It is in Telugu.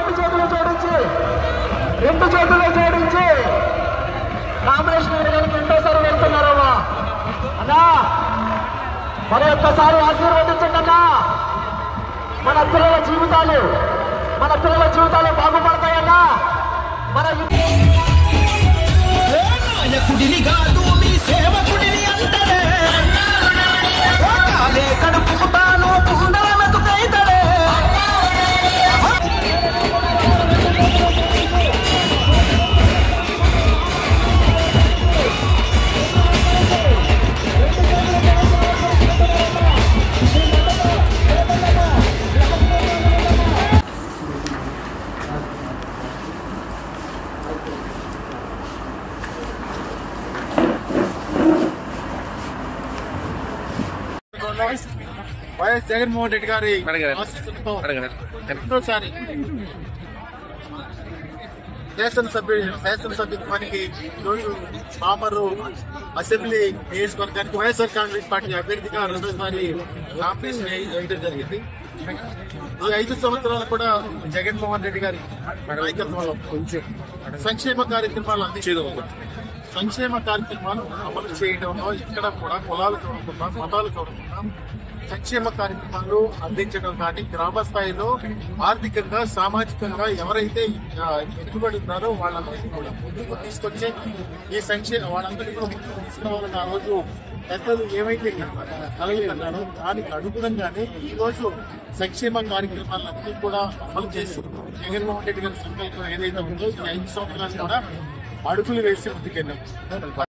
రెండు చేతులు జోడించి నామినేషన్ వేయడానికి రెండోసారి వెళ్తున్నారమ్మా అన్నా. మరి ఒక్కసారి ఆశీర్వదించండి అన్నా. మన పిల్లల జీవితాలు బాగుపడతాయన్నా. మన నాయకుడిని కాదు మీ సేవకుడిని అంటారే, కడుపుతాను కుండలతడే. వైఎస్ జగన్మోహన్ రెడ్డి గారి రెండోసారి శాసనసభ్యునికి ఈరోజు పామరు అసెంబ్లీ నియోజకవర్గానికి వైఎస్ఆర్ కాంగ్రెస్ పార్టీ అభ్యర్థిగా రెండోసారి నామినేషన్ వేయడం జరిగింది. ఈ 5 సంవత్సరాలు కూడా జగన్మోహన్ రెడ్డి గారి నాయకత్వంలో సంక్షేమ కార్యక్రమాలు అమలు చేయడంలో ఇక్కడ కూడా కులాలు చూడకుండా మతాలు చూడకుండా సంక్షేమ కార్యక్రమాలు అందించడం కానీ గ్రామ స్థాయిలో ఆర్థికంగా సామాజికంగా ఎవరైతే వెనుకబడి ఉన్నారో వాళ్ళందరికీ కూడా ముందుకు తీసుకొచ్చే ఈ వాళ్ళందరికీ కూడా ముందుకు తీసుకురావాలని ఆ రోజు పెద్దలు ఏమైతే కలగన్నారో దానికి అనుగుణంగానే ఈ రోజు సంక్షేమ కార్యక్రమాలన్నీ కూడా అమలు చేస్తున్నారు. జగన్మోహన్ రెడ్డి గారి సంకల్పం ఏదైతే ఉందో ఈ 5 సంవత్సరాలు కూడా అడుగులు వేసి ముందుకెళ్ళాం.